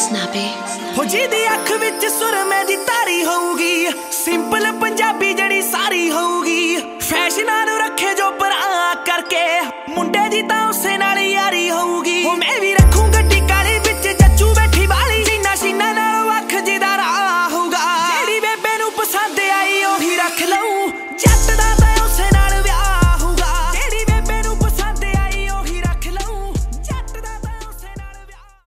हो जी दी अख विच सुरमे दी तारी होगी, सिंपल पंजाबी जड़ी सारी होगी, फैशना नू रखे जो परा करके